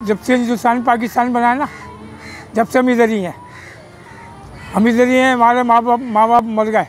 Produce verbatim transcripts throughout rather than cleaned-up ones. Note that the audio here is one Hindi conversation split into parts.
जब से हिंदुस्तान पाकिस्तान बना ना, जब से हम इधर ही हैं, हम इधर ही हैं। हमारे माँ बाप माँ बाप मर गए,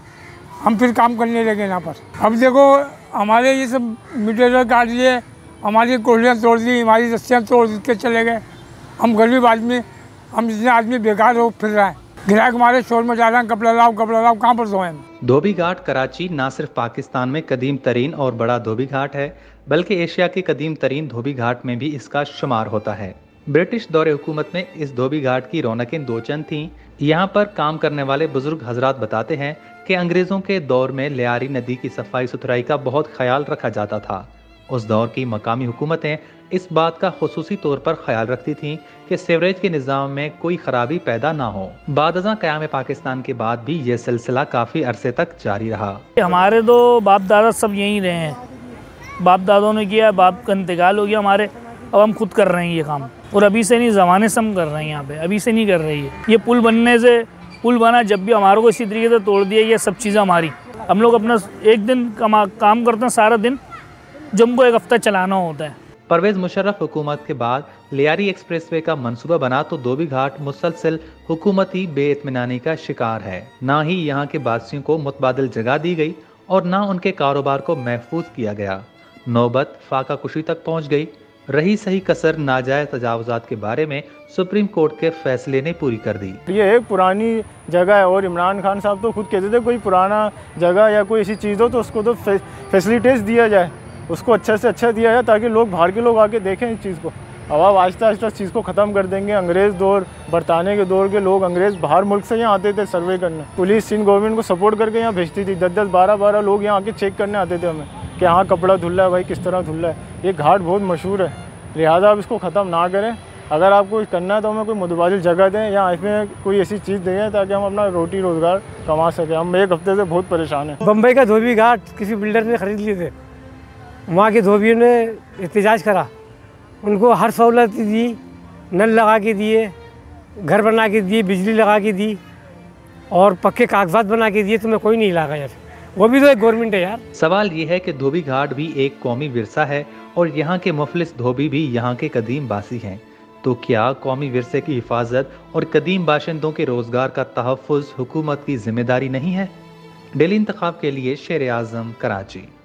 हम फिर काम करने लगे यहाँ पर। अब देखो हमारे ये सब मीटर काट लिए, हमारी कोलियाँ तोड़ दी, हमारी रस्सियाँ तोड़ के चले गए। हम गरीब आदमी, हम इतने आदमी बेकार हो फिर रहे हैं। ग्राहक हमारे शोर में जा रहे हैं, कपड़ा लाओ कपड़ा लाओ, कहाँ पर सोए हम। धोबी घाट कराची न सिर्फ पाकिस्तान में कदीम तरीन और बड़ा धोबी घाट है, बल्कि एशिया के कदीम तरीन धोबी घाट में भी इसका शुमार होता है। ब्रिटिश दौरे हुकूमत में इस धोबी घाट की रौनकें दो चंद थीं। यहाँ पर काम करने वाले बुजुर्ग हजरात बताते हैं कि अंग्रेज़ों के दौर में लियारी नदी की सफाई सुथराई का बहुत ख्याल रखा जाता था। उस दौर की मकामी हुकूमतें इस बात का खुसूसी तौर पर ख्याल रखती थीं कि सीवरेज के निज़ाम में कोई खराबी पैदा ना हो। बाद-अज़ां क़याम पाकिस्तान के बाद भी ये सिलसिला काफ़ी अरसे तक जारी रहा। हमारे तो बाप दादा सब यहीं रहे हैं, बाप दादों ने किया, बाप का इंतकाल हो गया हमारे, अब हम खुद कर रहे हैं ये काम। और अभी से नहीं, ज़माने से हम कर रहे हैं यहाँ पे, अभी से नहीं कर रही है। ये पुल बनने से, पुल बना जब भी हमारे को इसी तरीके से तोड़ दिया, ये सब चीज़ें हमारी। हम लोग अपना एक दिन कमा काम करते हैं सारा दिन, जो हमको एक हफ्ता चलाना होता है। परवेज़ मुशर्रफ हुकूमत के बाद लियारी एक्सप्रेसवे का मंसूबा बना तो धोबी घाट मुसलसल हुकूमती बेइत्मीनानी का शिकार है। ना ही यहाँ के बासियों को मुतबादिल जगह दी गई और ना उनके कारोबार को महफूज किया गया। नौबत फाका कुशी तक पहुँच गई। रही सही कसर नाजायज तजावुजात के बारे में सुप्रीम कोर्ट के फैसले ने पूरी कर दी। ये एक पुरानी जगह है और इमरान खान साहब तो खुद कहते थे कोई पुराना जगह या कोई ऐसी चीज़ हो तो उसको तो फैसिलिटीज़ दिया जाए, उसको अच्छे से अच्छा दिया जाए ताकि लोग बाहर के लोग आके देखें इस चीज़ को। अब आप आहिस्ता आहिस्ता इस चीज़ को ख़त्म कर देंगे। अंग्रेज़ दौर, बरताने के दौर के लोग, अंग्रेज़ बाहर मुल्क से यहाँ आते थे सर्वे करने। पुलिस सिंध गवर्नमेंट को सपोर्ट करके यहाँ भेजती थी। दस दस बारह बारह लोग यहाँ आके चेक करने आते थे हमें कि हाँ कपड़ा धुल रहा है भाई, किस तरह धुल रहा है। ये घाट बहुत मशहूर है, लिहाजा आप इसको ख़त्म ना करें। अगर आपको करना है तो हमें कोई मुतबादिल जगह दें या इसमें कोई ऐसी चीज़ दें ताकि हम अपना रोटी रोज़गार कमा सकें। हम एक हफ्ते से बहुत परेशान हैं। बम्बई का धोबी घाट किसी बिल्डर ने ख़रीद लिए थे, वहाँ के धोबियों ने एहतजाज करा, उनको हर सहूलत दी, नल लगा के दिए, घर बना के दिए, बिजली लगा के दी और पक्के कागजात बना के दिए, तुम्हें कोई नहीं लगा यार। वो भी तो एक गवर्नमेंट है यार। सवाल ये है कि धोबी घाट भी एक कौमी विरसा है और यहाँ के मुफलिस धोबी भी यहाँ के कदीम बासी हैं। तो क्या कौमी विरसे की हिफाजत और कदीम बाशिंदों के रोजगार का तहफ़्फ़ुज़ हुकूमत की जिम्मेदारी नहीं है? डेली इंतखाब के लिए शेर आज़म, कराची।